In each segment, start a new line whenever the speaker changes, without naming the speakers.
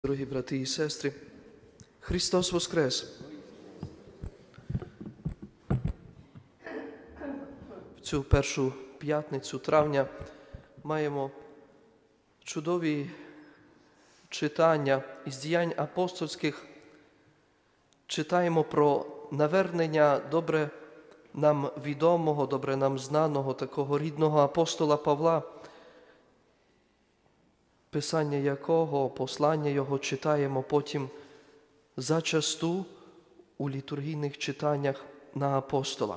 Дорогі брати і сестри, Христос Воскрес! В цю першу п'ятницю травня маємо чудові читання із діянь апостольських. Читаємо про навернення добре нам відомого, добре нам знаного, такого рідного апостола Павла, писання якого, послання його читаємо потім зачасту у літургійних читаннях на апостола.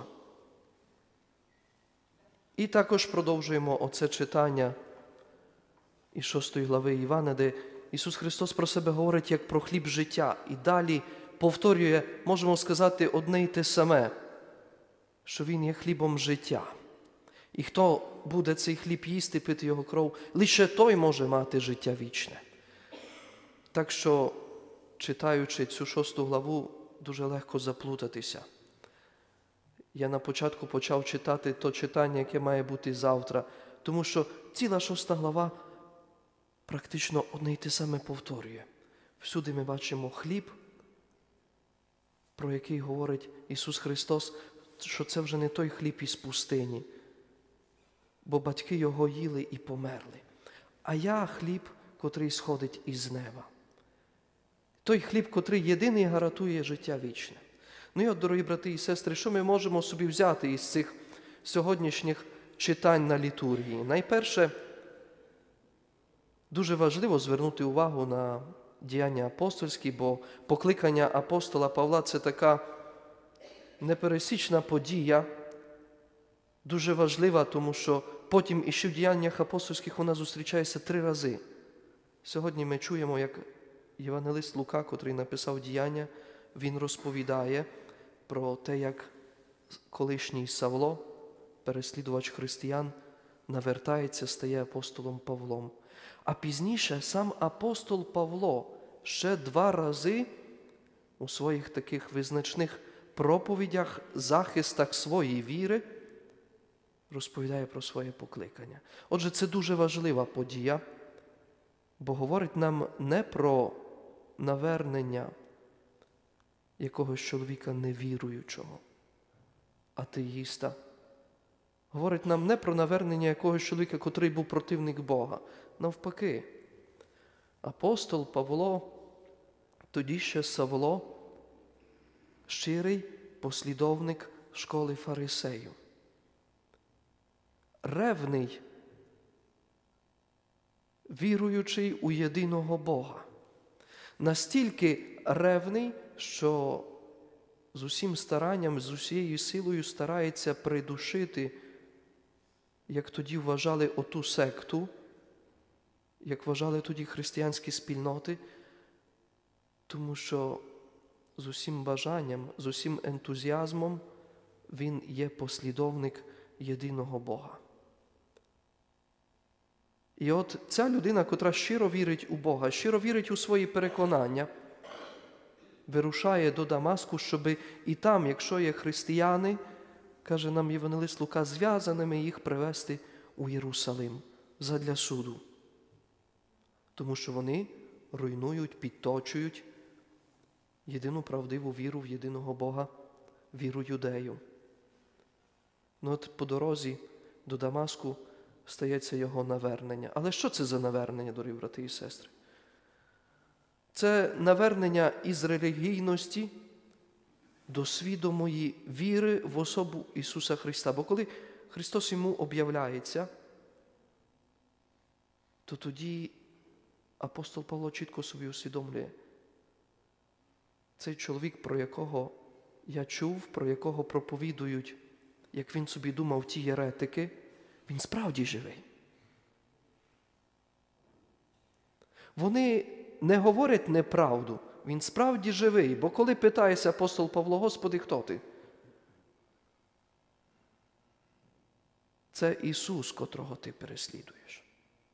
І також продовжуємо оце читання із 6 глави Івана, де Ісус Христос про себе говорить як про хліб життя. І далі повторює, можемо сказати, одне й те саме, що Він є хлібом життя. І хто буде цей хліб їсти, пити його кров, лише той може мати життя вічне. Так що, читаючи цю 6 главу, дуже легко заплутатися. Я на початку почав читати то читання, яке має бути завтра, тому що ціла 6 глава практично одне й те саме повторює. Всюди ми бачимо хліб, про який говорить Ісус Христос, що це вже не той хліб із пустині, бо батьки його їли і померли. А я хліб, котрий сходить із неба. Той хліб, котрий єдиний гарантує життя вічне. Ну і от, дорогі брати і сестри, що ми можемо собі взяти із цих сьогоднішніх читань на літургії? Найперше, дуже важливо звернути увагу на діяння апостольські, бо покликання апостола Павла – це така непересічна подія, дуже важлива, тому що потім іще в діяннях апостольських вона зустрічається 3 рази. Сьогодні ми чуємо, як євангелист Лука, котрий написав діяння, він розповідає про те, як колишній Савло, переслідувач християн, навертається, стає апостолом Павлом. А пізніше сам апостол Павло ще 2 рази у своїх таких визначних проповідях, захистах своєї віри розповідає про своє покликання. Отже, це дуже важлива подія, бо говорить нам не про навернення якогось чоловіка невіруючого, атеїста. Говорить нам не про навернення якогось чоловіка, котрий був противник Бога. Навпаки, апостол Павло, тоді ще Савло, щирий послідовник школи фарисеїв. Ревний, віруючий у єдиного Бога. Настільки ревний, що з усім старанням, з усією силою старається придушити, як тоді вважали оту секту, як вважали тоді християнські спільноти, тому що з усім бажанням, з усім ентузіазмом він є послідовник єдиного Бога. І от ця людина, котра щиро вірить у Бога, щиро вірить у свої переконання, вирушає до Дамаску, щоби і там, якщо є християни, каже нам євангелист Лука, зв'язаними їх привести у Єрусалим задля суду. Тому що вони руйнують, підточують єдину правдиву віру в єдиного Бога, віру юдею. Ну от по дорозі до Дамаску стається його навернення. Але що це за навернення, дорогі брати і сестри? Це навернення із релігійності до свідомої віри в особу Ісуса Христа. Бо коли Христос йому об'являється, то тоді апостол Павло чітко собі усвідомлює, цей чоловік, про якого я чув, про якого проповідують, як він собі думав, ті єретики, він справді живий. Вони не говорять неправду, він справді живий. Бо коли питається апостол Павло, Господи, хто ти? Це Ісус, котрого ти переслідуєш.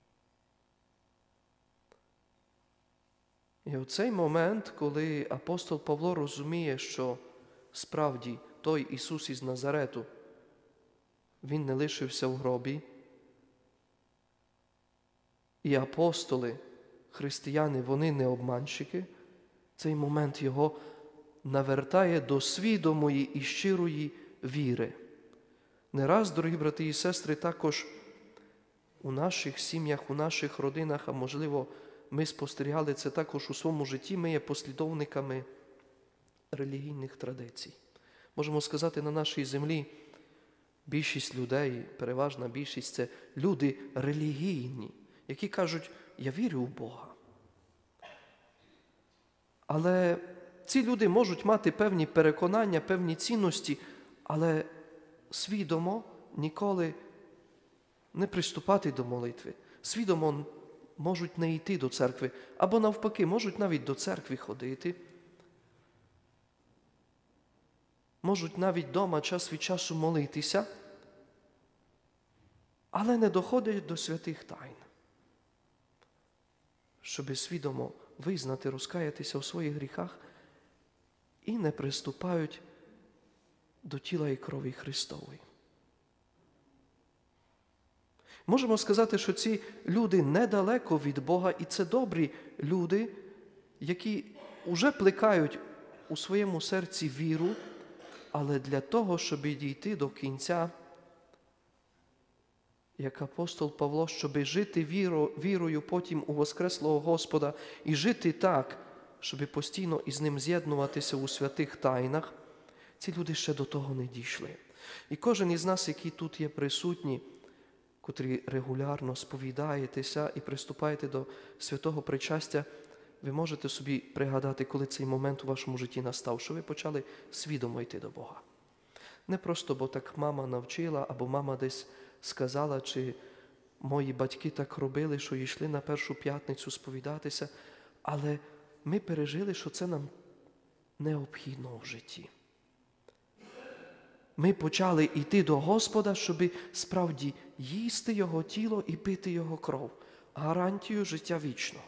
І в цей момент, коли апостол Павло розуміє, що справді той Ісус із Назарету, Він не лишився в гробі, і апостоли християни, вони не обманщики, цей момент його навертає до свідомої і щирої віри. Не раз, дорогі брати і сестри, також у наших сім'ях, у наших родинах, а можливо, ми спостерігали це також у своєму житті, ми є послідовниками релігійних традицій. Можемо сказати, на нашій землі більшість людей, переважна більшість – це люди релігійні, які кажуть, я вірю в Бога. Але ці люди можуть мати певні переконання, певні цінності, але свідомо ніколи не приступати до молитви. Свідомо можуть не йти до церкви, або навпаки, можуть навіть до церкви ходити, можуть навіть вдома час від часу молитися, але не доходять до святих тайн, щоби свідомо визнати, розкаятися у своїх гріхах і не приступають до тіла і крові Христової. Можемо сказати, що ці люди недалеко від Бога, і це добрі люди, які вже плекають у своєму серці віру, але для того, щоб дійти до кінця, як апостол Павло, щоб жити вірою потім у Воскреслого Господа і жити так, щоб постійно із Ним з'єднуватися у святих тайнах, ці люди ще до того не дійшли. І кожен із нас, які тут є присутні, котрі регулярно сповідаєтеся і приступаєте до святого причастя, ви можете собі пригадати, коли цей момент у вашому житті настав, що ви почали свідомо йти до Бога. Не просто, бо так мама навчила, або мама десь сказала, чи мої батьки так робили, що йшли на першу п'ятницю сповідатися, але ми пережили, що це нам необхідно в житті. Ми почали йти до Господа, щоб справді їсти Його тіло і пити Його кров, гарантію життя вічного.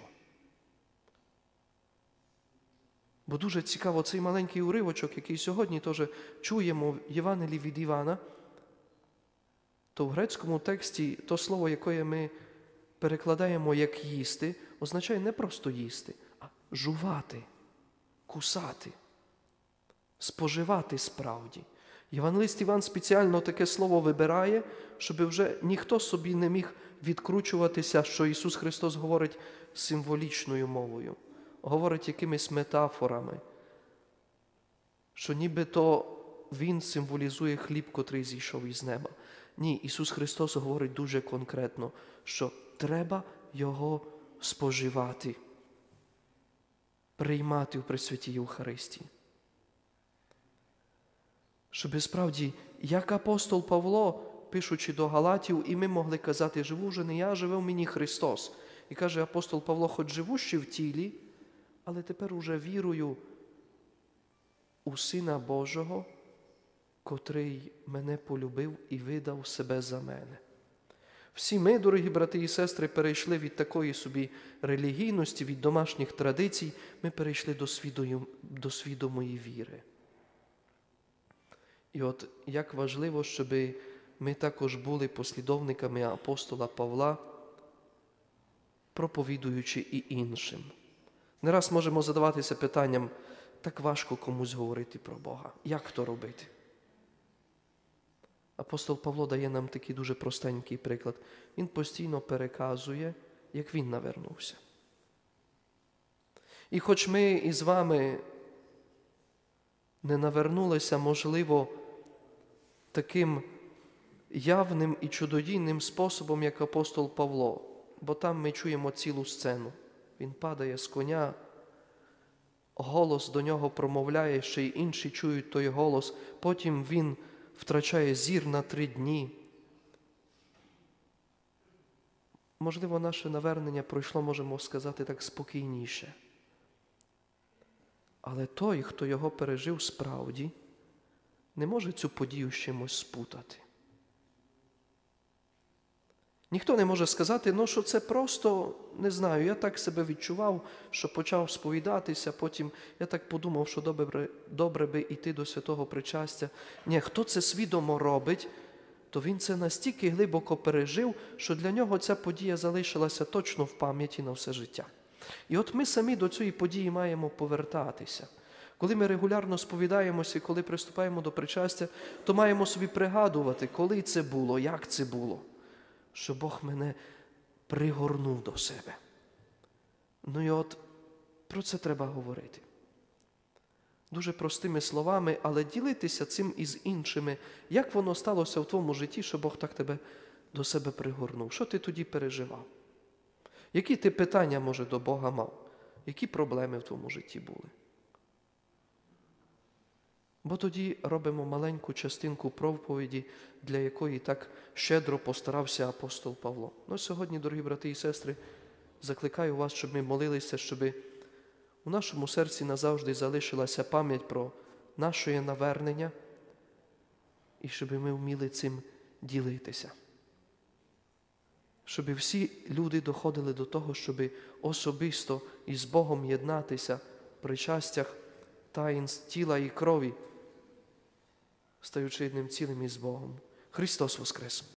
Бо дуже цікаво цей маленький уривочок, який сьогодні теж чуємо в Євангелії від Івана, то в грецькому тексті то слово, яке ми перекладаємо як їсти, означає не просто їсти, а жувати, кусати, споживати справді. Євангелист Іван спеціально таке слово вибирає, щоб вже ніхто собі не міг відкручуватися, що Ісус Христос говорить символічною мовою, говорить якимись метафорами, що нібито Він символізує хліб, котрий зійшов із неба. Ні, Ісус Христос говорить дуже конкретно, що треба Його споживати, приймати в Пресвятій Євхаристії. Щоб справді, як апостол Павло, пишучи до Галатів, і ми могли казати, живу вже не я, живе в мені Христос. І каже апостол Павло, хоч живу ще в тілі, але тепер уже вірую у Сина Божого, котрий мене полюбив і видав себе за мене. Всі ми, дорогі брати і сестри, перейшли від такої собі релігійності, від домашніх традицій, ми перейшли до свідомої віри. І от як важливо, щоб ми також були послідовниками апостола Павла, проповідуючи і іншим. Не раз можемо задаватися питанням, так важко комусь говорити про Бога. Як то робити? Апостол Павло дає нам такий дуже простенький приклад. Він постійно переказує, як він навернувся. І хоч ми із вами не навернулися, можливо, таким явним і чудодійним способом, як апостол Павло, бо там ми чуємо цілу сцену. Він падає з коня, голос до нього промовляє, ще й інші чують той голос, потім він втрачає зір на 3 дні. Можливо, наше навернення пройшло, можемо сказати, так спокійніше. Але той, хто його пережив справді, не може цю подію з чимось спутати. Ніхто не може сказати, що це просто, не знаю, я так себе відчував, що почав сповідатися, потім я так подумав, що добре би йти до святого причастя. Ні, хто це свідомо робить, то він це настільки глибоко пережив, що для нього ця подія залишилася точно в пам'яті на все життя. І от ми самі до цієї події маємо повертатися. Коли ми регулярно сповідаємося, коли приступаємо до причастя, то маємо собі пригадувати, коли це було, як це було, що Бог мене пригорнув до себе. Ну і от про це треба говорити. Дуже простими словами, але ділитися цим із іншими. Як воно сталося в твоєму житті, що Бог так тебе до себе пригорнув? Що ти тоді переживав? Які ти питання, може, до Бога мав? Які проблеми в твоєму житті були? Бо тоді робимо маленьку частинку проповіді, для якої так щедро постарався апостол Павло. Ну, сьогодні, дорогі брати і сестри, закликаю вас, щоб ми молилися, щоб у нашому серці назавжди залишилася пам'ять про наше навернення і щоб ми вміли цим ділитися. Щоб всі люди доходили до того, щоб особисто із Богом єднатися в причастях таїнств тіла і крові, стаючи одним цілим із Богом. Христос воскрес!